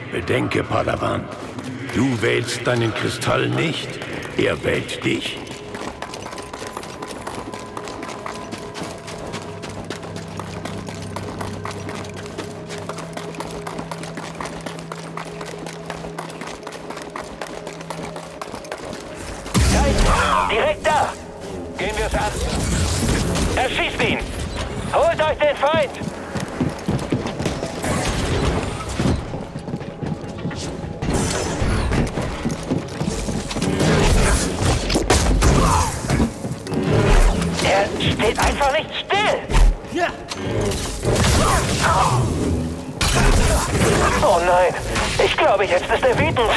Bedenke, Padawan, du wählst deinen Kristall nicht, er wählt dich. Direkt da! Gehen wir es an! Erschießt ihn! Holt euch den Feind! Er steht einfach nicht still! Oh nein! Ich glaube, jetzt ist er wütend!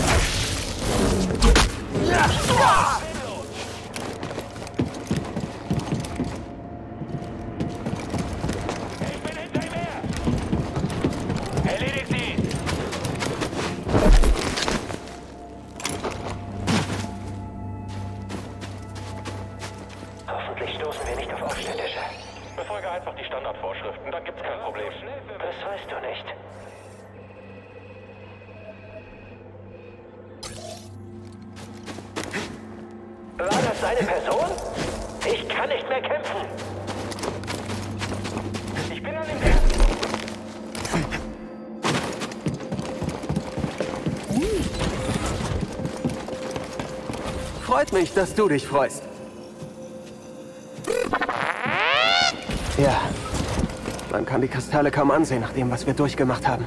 Ich bin hinter ihm her! Erledigt sie! Hoffentlich stoßen wir nicht auf Aufständische. Befolge einfach die Standardvorschriften, dann gibt's kein Problem. Das weißt du nicht. War das seine Person? Ich kann nicht mehr kämpfen. Ich bin an dem Weg. Freut mich, dass du dich freust. Ja, man kann die Kristalle kaum ansehen, nach dem, was wir durchgemacht haben.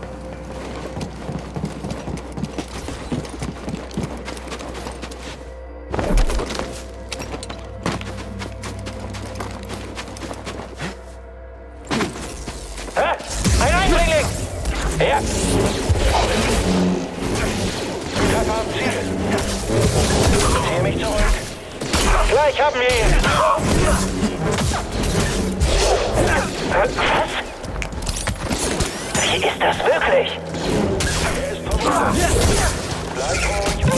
Ein Eindringling! Ja! Treffer am Ziel. Ziehe mich zurück. Gleich haben wir ihn! Was? Wie ist das möglich? Er ist verwundet. Bleib ruhig.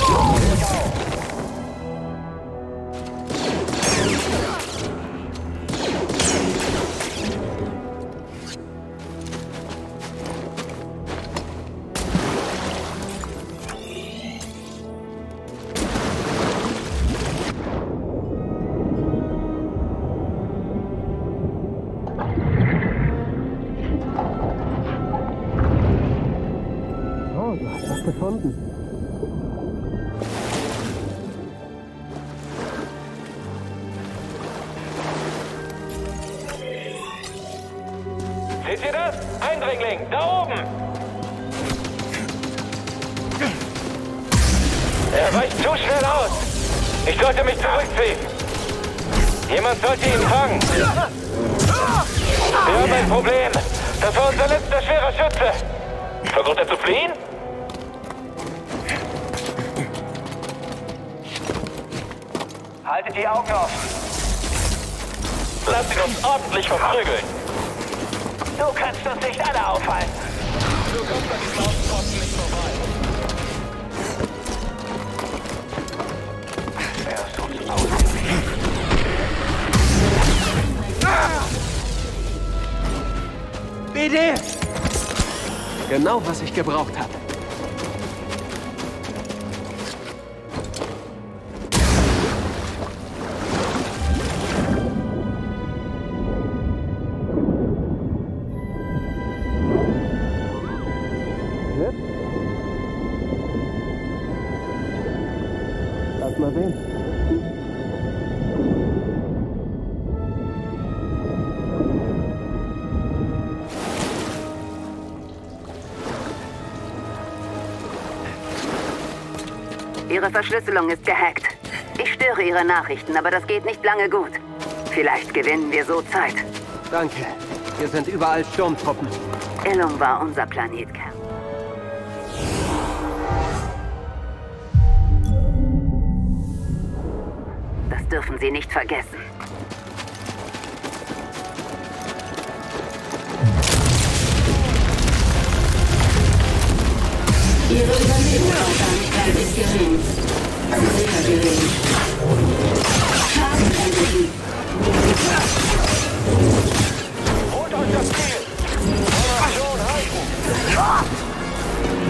Oh, du hast was gefunden. Seht ihr das? Eindringling, da oben! Er weicht zu schnell aus! Ich sollte mich zurückziehen! Jemand sollte ihn fangen! Wir haben ein Problem! Das war unser letzter schwerer Schütze! Versucht er zu fliehen? Haltet die Augen offen! Lasst ihn uns ordentlich verprügeln! Du kannst uns nicht alle aufhalten! Du kommst an diesem Außenposten nicht vorbei! Versuch's aus! BD! Genau, was ich gebraucht habe. Lass mal sehen. Ihre Verschlüsselung ist gehackt. Ich störe Ihre Nachrichten, aber das geht nicht lange gut. Vielleicht gewinnen wir so Zeit. Danke. Hier sind überall Sturmtruppen. Illum war unser Planetkern. Das dürfen Sie nicht vergessen. Ihre Überlebenswahrscheinlichkeit ist gering. Sehr gering. Schaden erlitten. Holt euch das Ziel! Formation halten!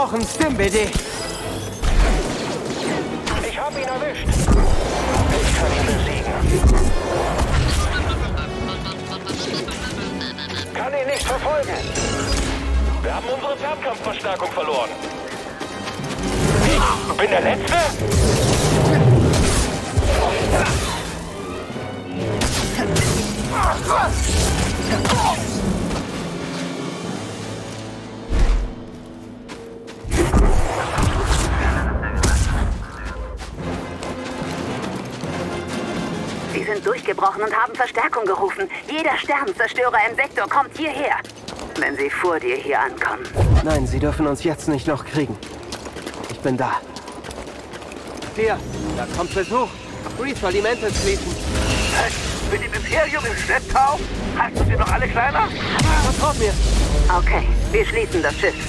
brauchen Stim-BD. Ich hab ihn erwischt. Ich kann ihn besiegen. Kann ihn nicht verfolgen. Wir haben unsere Fernkampfverstärkung verloren. Ich bin der Letzte? Sie sind durchgebrochen und haben Verstärkung gerufen. Jeder Sternenzerstörer im Sektor kommt hierher. Wenn sie vor dir hier ankommen. Nein, sie dürfen uns jetzt nicht noch kriegen. Ich bin da. Hier, da kommt Besuch. Grease soll die Mäntel schließen. Mit dem Imperium im Schlepptau? Hast du sie noch alle kleiner? Vertraut mir. Okay, wir schließen das Schiff.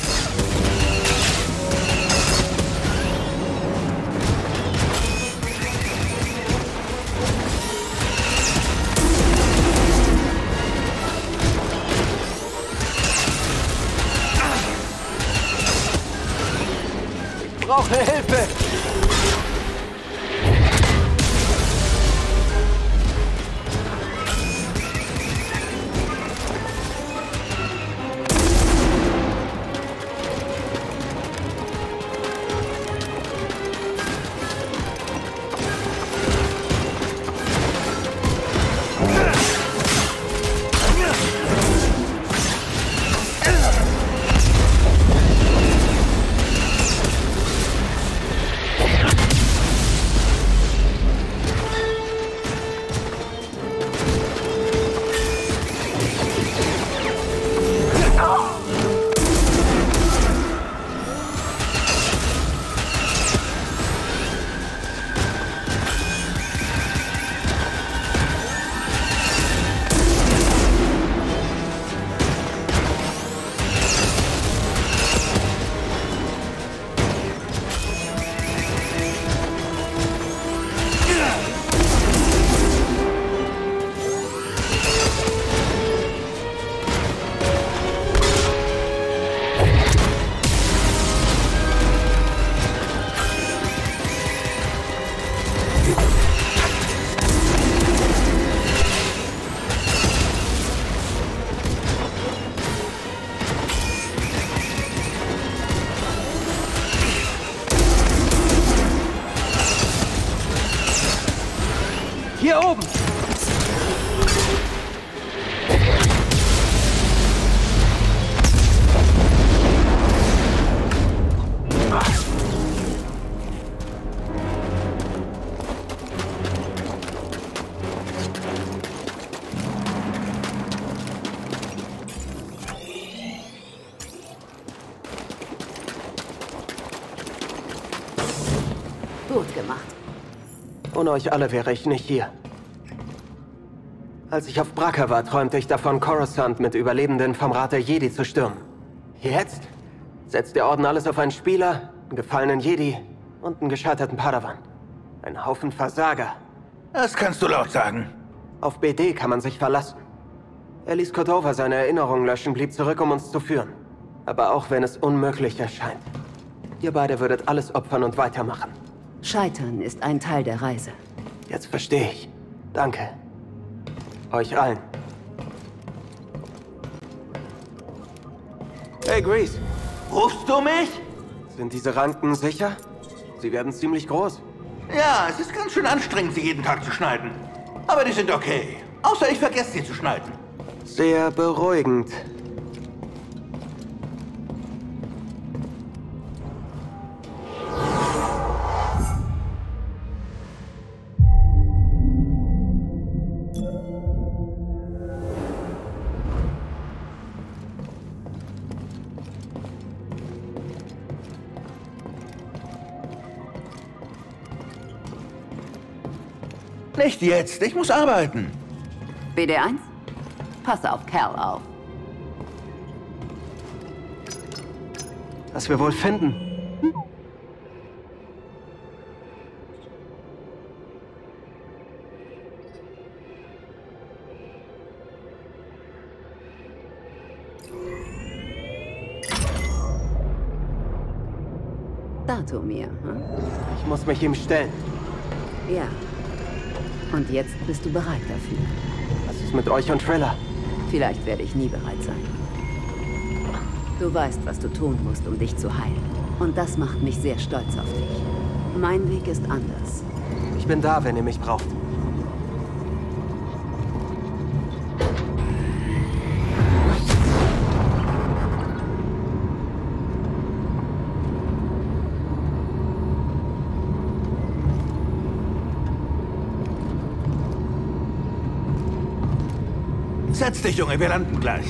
Ich brauche Hilfe. Hier oben! Gut gemacht. Ohne euch alle wäre ich nicht hier. Als ich auf Bracca war, träumte ich davon, Coruscant mit Überlebenden vom Rat der Jedi zu stürmen. Jetzt setzt der Orden alles auf einen Spieler, einen gefallenen Jedi und einen gescheiterten Padawan. Ein Haufen Versager. Das kannst du laut sagen. Auf BD kann man sich verlassen. Er ließ Cordova seine Erinnerungen löschen, blieb zurück, um uns zu führen. Aber auch wenn es unmöglich erscheint. Ihr beide würdet alles opfern und weitermachen. Scheitern ist ein Teil der Reise. Jetzt verstehe ich. Danke. Euch allen. Hey, Grease. Rufst du mich? Sind diese Ranken sicher? Sie werden ziemlich groß. Ja, es ist ganz schön anstrengend, sie jeden Tag zu schneiden. Aber die sind okay. Außer ich vergesse sie zu schneiden. Sehr beruhigend. Nicht jetzt, ich muss arbeiten. BD1? Pass auf Cal auf. Was wir wohl finden. Datomir, hm? Ich muss mich ihm stellen. Ja. Und jetzt bist du bereit dafür. Was ist mit euch und Triller? Vielleicht werde ich nie bereit sein. Du weißt, was du tun musst, um dich zu heilen. Und das macht mich sehr stolz auf dich. Mein Weg ist anders. Ich bin da, wenn ihr mich braucht. Setz dich, Junge, wir landen gleich.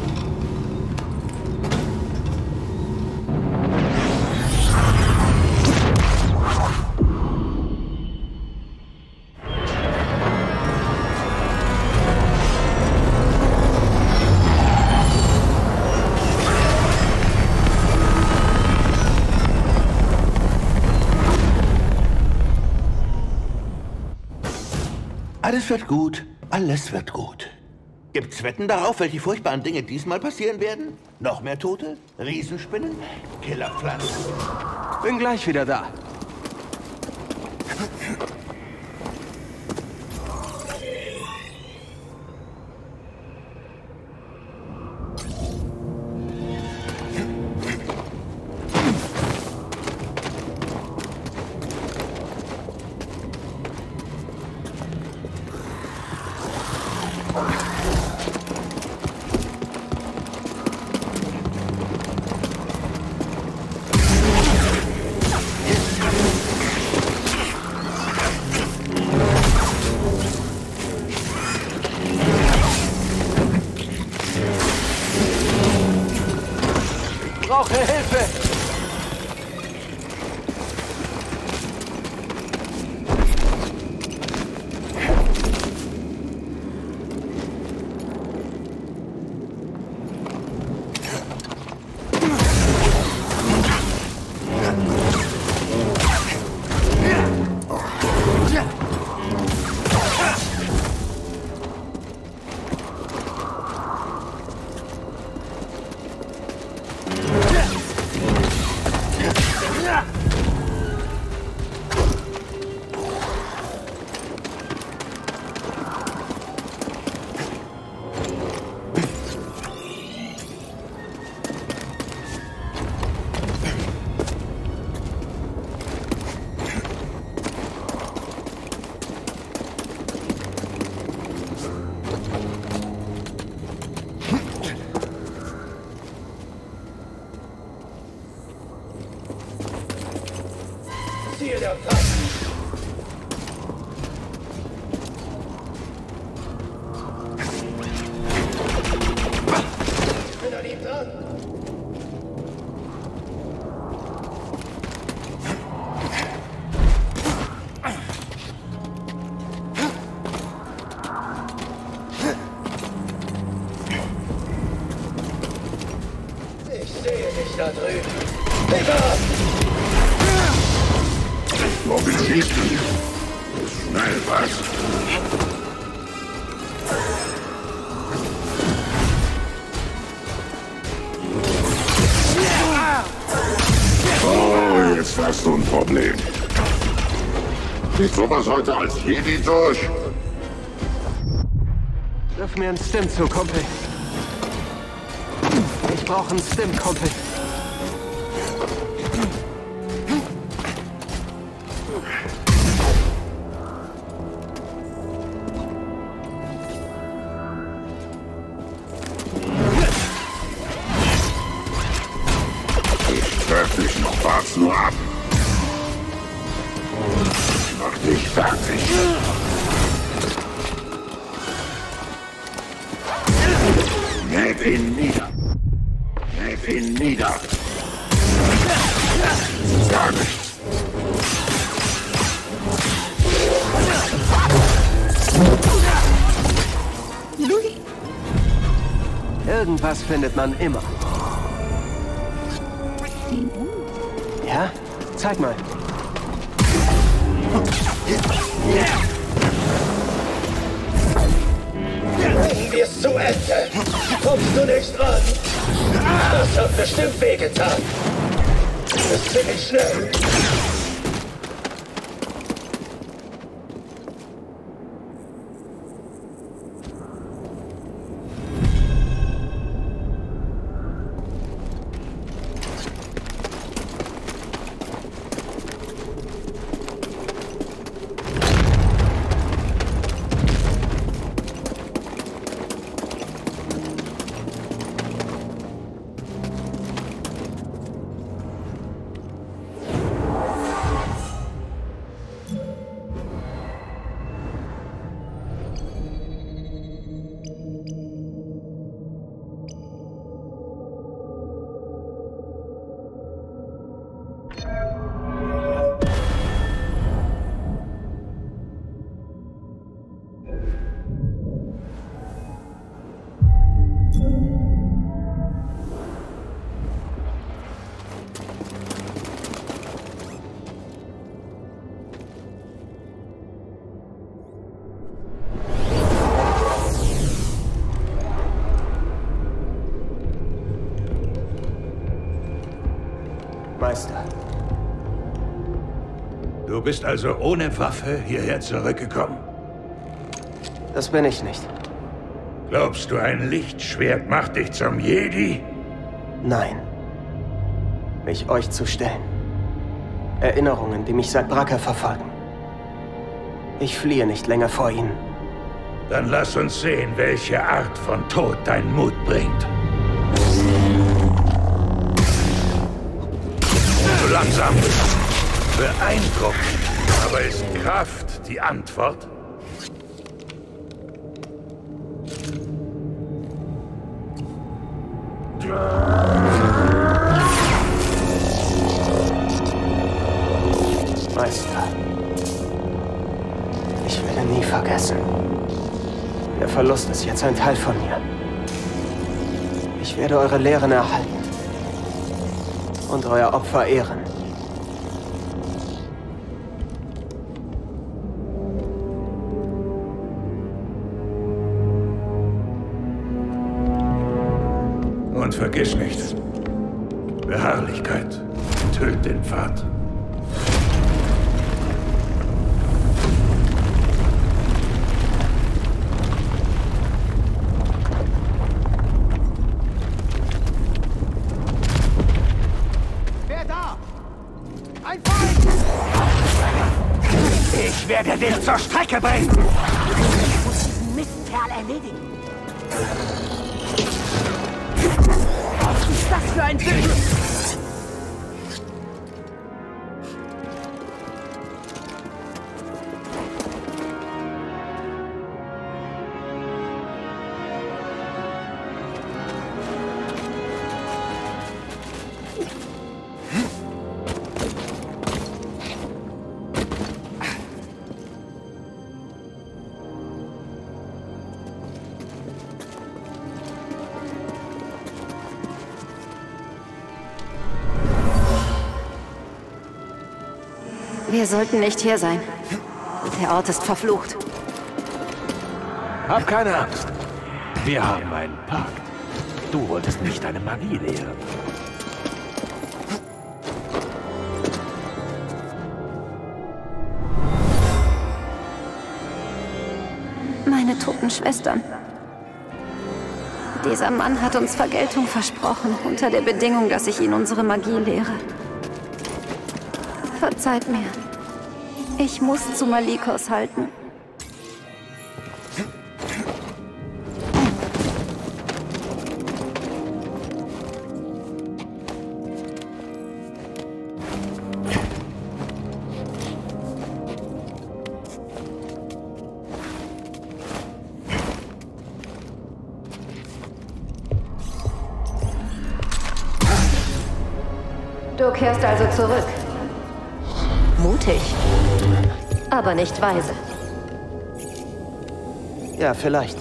Alles wird gut. Alles wird gut. Gibt's Wetten darauf, welche furchtbaren Dinge diesmal passieren werden? Noch mehr Tote? Riesenspinnen? Killerpflanzen? Bin gleich wieder da. Brauche Hilfe! Ziel der Tat. Ich bin an ihm dran. Ich sehe dich da drüben. Digga! Wo siehst du? Schnell was? Oh, jetzt hast du ein Problem. Ist sowas heute als Jedi durch? Wirf mir einen Stim zu, Kumpel. Ich brauche einen Stim, Kumpel. Wirklich noch war's nur ab. Mach dich fertig. Mäht ihn nieder. Mäht ihn nieder. Gar nichts. Irgendwas findet man immer. Ja? Zeig mal. Bringen wir es zu Ende. Kommst du nicht ran? Das hat bestimmt wehgetan. Das bin ich schnell. Meister. Du bist also ohne Waffe hierher zurückgekommen? Das bin ich nicht. Glaubst du, ein Lichtschwert macht dich zum Jedi? Nein. Mich euch zu stellen. Erinnerungen, die mich seit Bracca verfolgen. Ich fliehe nicht länger vor ihnen. Dann lass uns sehen, welche Art von Tod dein Mut bringt. Zu langsam. Beeindruckend. Aber ist Kraft die Antwort? Meister. Ich werde nie vergessen. Der Verlust ist jetzt ein Teil von mir. Ich werde eure Lehren erhalten. Und euer Opfer ehren. Und vergiss nicht, Beharrlichkeit tötet den Pfad. Wer da? Ein Feind! Ich werde dich zur Strecke bringen! Ich muss diesen Mistkerl erledigen. Was ist das für ein Bild? Wir sollten nicht hier sein. Der Ort ist verflucht. Hab keine Angst. Wir haben einen Pakt. Du wolltest mich deine Magie lehren. Meine toten Schwestern. Dieser Mann hat uns Vergeltung versprochen, unter der Bedingung, dass ich ihn unsere Magie lehre. Verzeiht mir. Ich muss zu Malikos halten. Du kehrst also zurück. Mutig, aber nicht weise. Ja, vielleicht.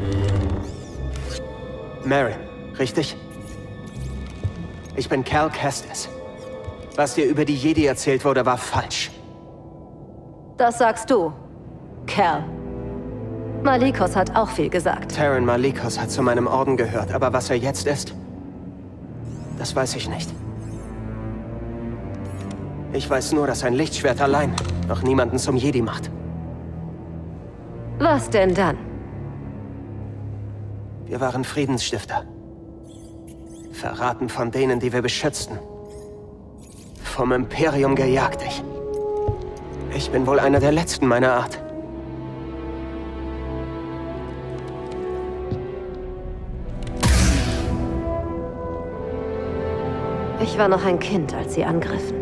Merrin, richtig? Ich bin Cal Kestis. Was dir über die Jedi erzählt wurde, war falsch. Das sagst du, Cal. Malikos hat auch viel gesagt. Taron Malikos hat zu meinem Orden gehört, aber was er jetzt ist, das weiß ich nicht. Ich weiß nur, dass ein Lichtschwert allein noch niemanden zum Jedi macht. Was denn dann? Wir waren Friedensstifter. Verraten von denen, die wir beschützten. Vom Imperium gejagt. Ich bin wohl einer der Letzten meiner Art. Ich war noch ein Kind, als sie angriffen.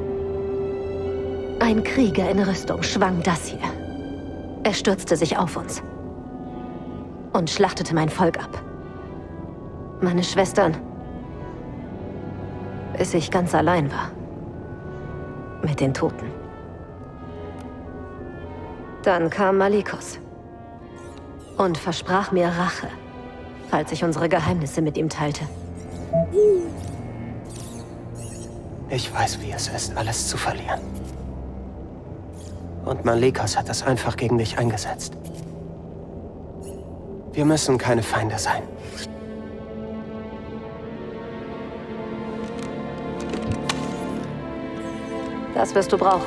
Ein Krieger in Rüstung schwang das hier. Er stürzte sich auf uns. Und schlachtete mein Volk ab. Meine Schwestern. Bis ich ganz allein war. Mit den Toten. Dann kam Malicos. Und versprach mir Rache, falls ich unsere Geheimnisse mit ihm teilte. Ich weiß, wie es ist, alles zu verlieren. Und Malicos hat das einfach gegen dich eingesetzt. Wir müssen keine Feinde sein. Das wirst du brauchen.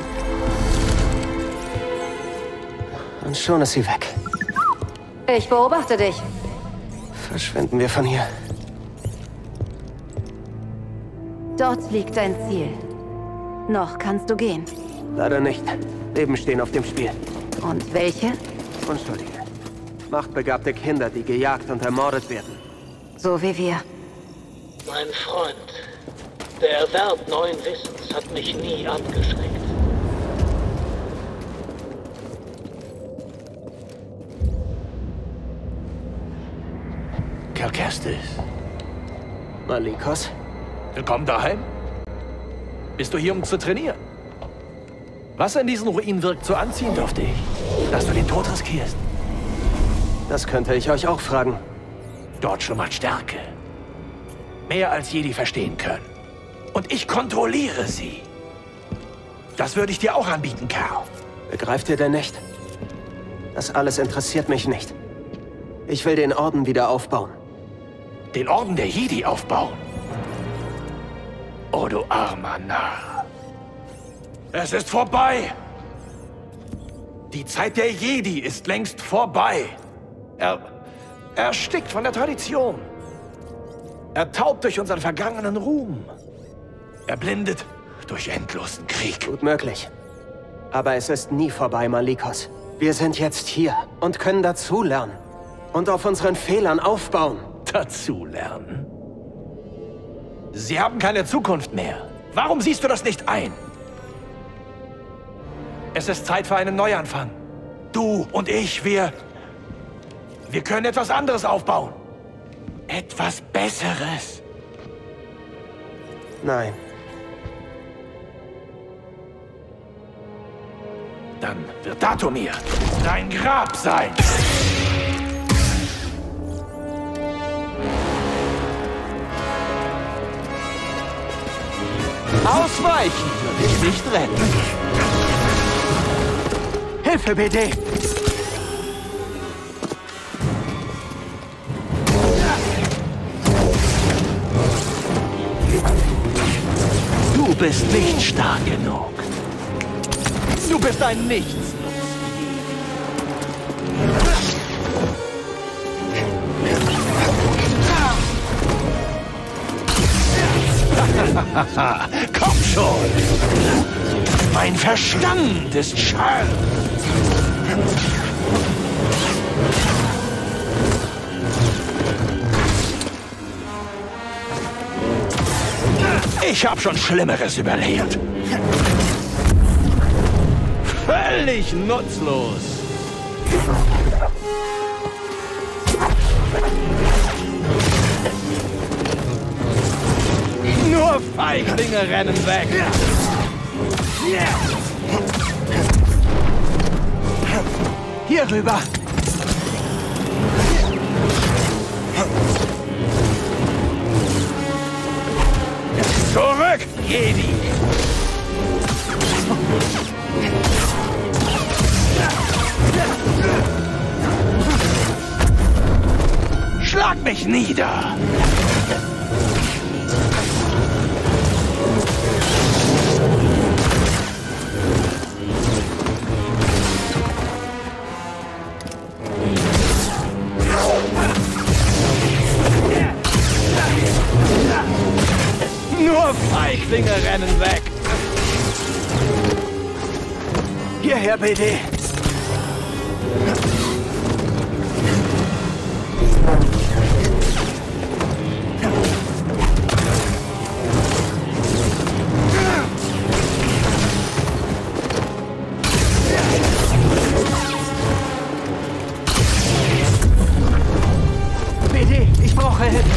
Und schon ist sie weg. Ich beobachte dich. Verschwinden wir von hier. Dort liegt dein Ziel. Noch kannst du gehen. Leider nicht. Leben stehen auf dem Spiel. Und welche? Unschuldige. Machtbegabte Kinder, die gejagt und ermordet werden. So wie wir. Mein Freund, der Erwerb neuen Wissens hat mich nie abgeschreckt. Cal Kestis. Malicos? Willkommen daheim. Bist du hier, um zu trainieren? Was in diesen Ruinen wirkt so anziehend auf dich, dass du den Tod riskierst? Das könnte ich euch auch fragen. Dort schlummert Stärke. Mehr als Jedi verstehen können. Und ich kontrolliere sie. Das würde ich dir auch anbieten, Cal. Begreift ihr denn nicht? Das alles interessiert mich nicht. Ich will den Orden wieder aufbauen. Den Orden der Jedi aufbauen? Oh, du armer Narr. Es ist vorbei. Die Zeit der Jedi ist längst vorbei. Er erstickt von der Tradition. Ertaubt durch unseren vergangenen Ruhm. Erblindet durch endlosen Krieg. Gut möglich. Aber es ist nie vorbei, Malicos. Wir sind jetzt hier und können dazulernen. Und auf unseren Fehlern aufbauen. Dazulernen? Sie haben keine Zukunft mehr. Warum siehst du das nicht ein? Es ist Zeit für einen Neuanfang. Du und ich, wir können etwas anderes aufbauen. Etwas Besseres. Nein. Dann wird Dathomir dein Grab sein. Ausweichen wird dich nicht retten. Hilfe, BD! Du bist nicht stark genug. Du bist ein Nichtsnutz. Komm schon! Mein Verstand ist scharf. Ich hab schon Schlimmeres überlebt. Völlig nutzlos. Nur Feiglinge rennen weg. Hier rüber. Zurück, Jedi. Schlag mich nieder. Nur Feiglinge rennen weg! Hierher, BD! BD, ich brauche Hilfe!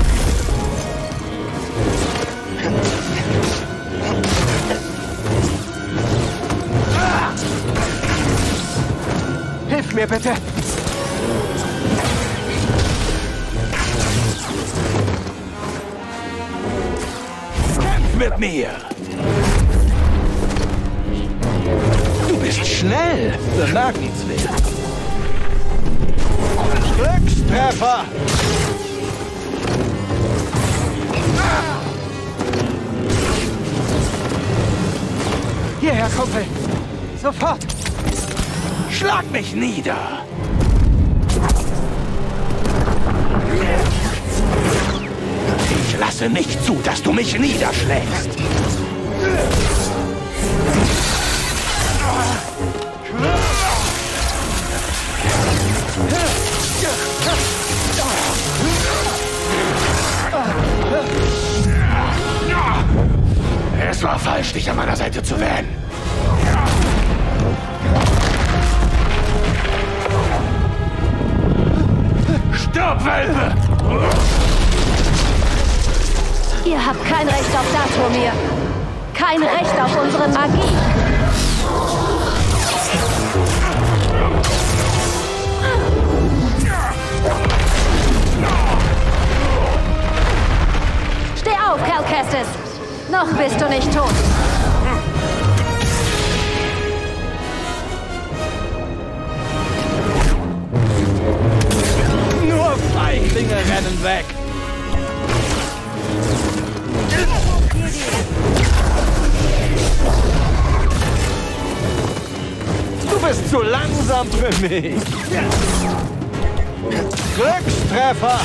Hilf mir bitte! Kämpf mit mir! Du bist schnell! Bemerkenswert! Glückstreffer! Hierher, Kumpel! Sofort! Schlag mich nieder! Ich lasse nicht zu, dass du mich niederschlägst! Es war falsch, dich an meiner Seite zu wählen. Stirb, Welpe! Ihr habt kein Recht auf Datomir. Kein Recht auf unsere Magie. Steh auf, Cal Kestis. Noch bist du nicht tot. Nur Feiglinge rennen weg! Du bist zu langsam für mich! Glückstreffer!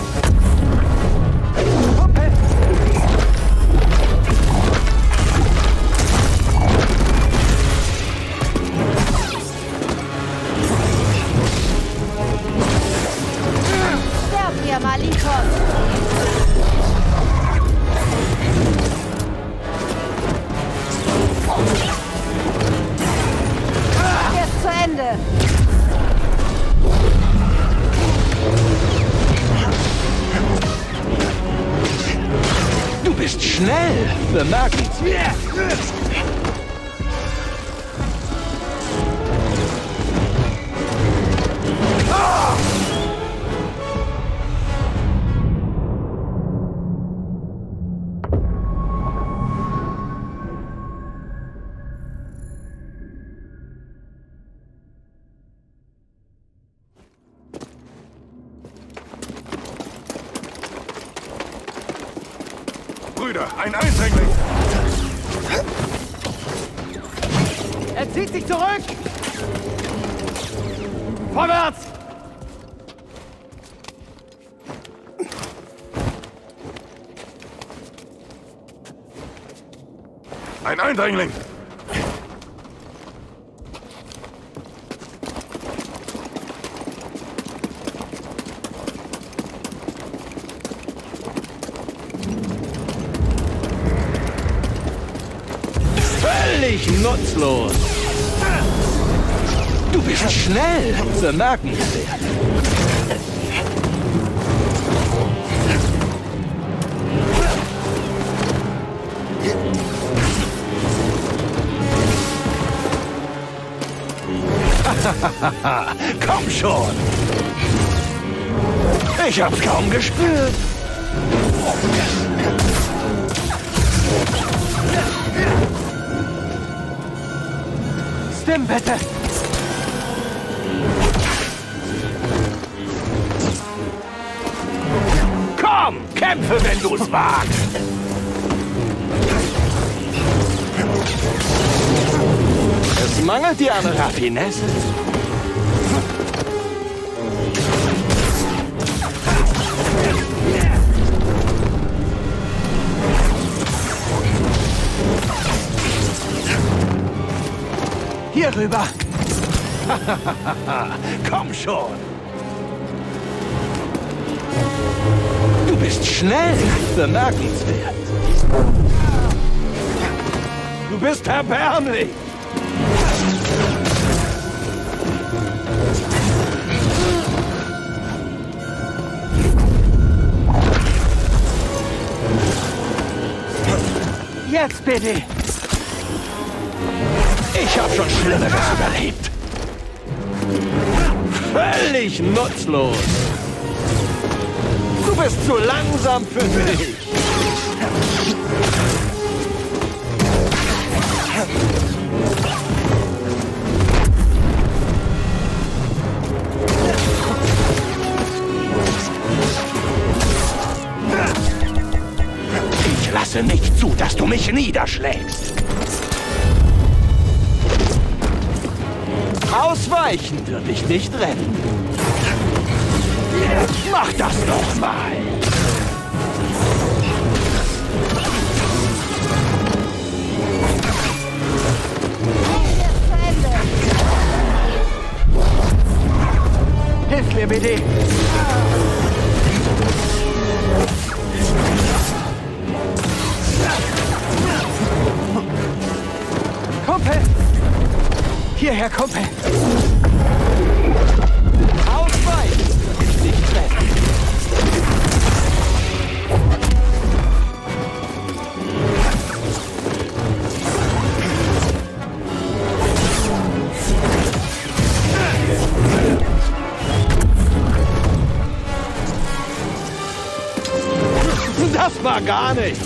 Sterb, Malikos! Jetzt zu Ende! Du bist schnell! Bemerkenswert! Brüder, ein Eindringling! Er zieht sich zurück! Vorwärts! Ein Eindringling! Völlig nutzlos! Du bist schnell! Bemerkenswert! Komm schon! Ich hab's kaum gespürt! Stim, bitte! Komm, kämpfe, wenn du's wagst! Es mangelt dir an Raffinesse. Hier rüber. Komm schon. Du bist schnell. Bemerkenswert. Du bist erbärmlich. Jetzt bitte. Ich hab schon Schlimmeres überlebt. Völlig nutzlos. Du bist zu langsam für mich. Ich lasse nicht zu, dass du mich niederschlägst. Ausweichen wird dich nicht retten. Mach das doch mal. Hilf mir bitte. Kumpel! Hierher, Kumpel! Ausweichen! Nicht treffen! Das war gar nichts!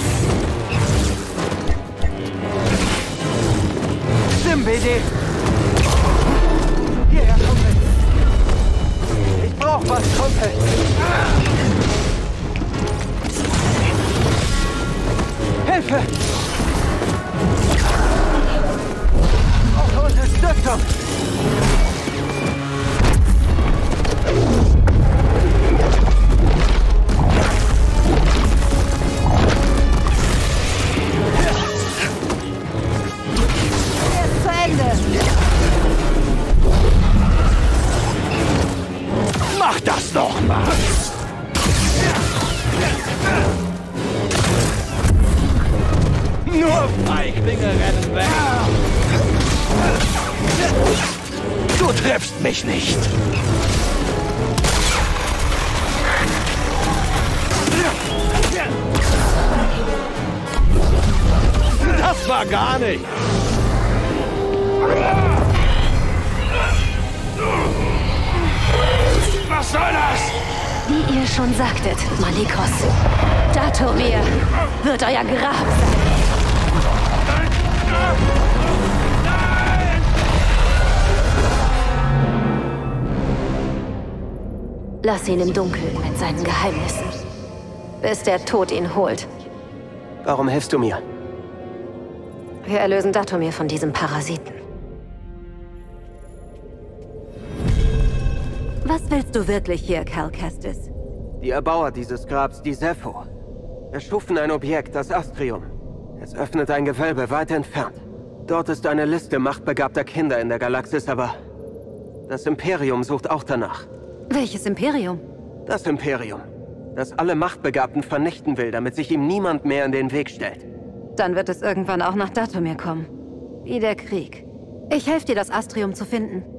Bitte. Hierher, Kumpel. Ich brauch was, Kumpel. Hilfe! Brauche Unterstützung. Mach das doch mal! Nur Feiglinge rennen weg! Du triffst mich nicht! Das war gar nicht! Was soll das? Wie ihr schon sagtet, Malikos, Dathomir wird euer Grab sein. Lass ihn im Dunkeln mit seinen Geheimnissen, bis der Tod ihn holt. Warum hilfst du mir? Wir erlösen Dathomir von diesem Parasiten. Was willst du wirklich hier, Cal Kestis? Die Erbauer dieses Grabs, die Zepho, erschufen ein Objekt, das Astrium. Es öffnet ein Gewölbe weit entfernt. Dort ist eine Liste machtbegabter Kinder in der Galaxis, aber das Imperium sucht auch danach. Welches Imperium? Das Imperium, das alle Machtbegabten vernichten will, damit sich ihm niemand mehr in den Weg stellt. Dann wird es irgendwann auch nach Dathomir kommen. Wie der Krieg. Ich helfe dir, das Astrium zu finden.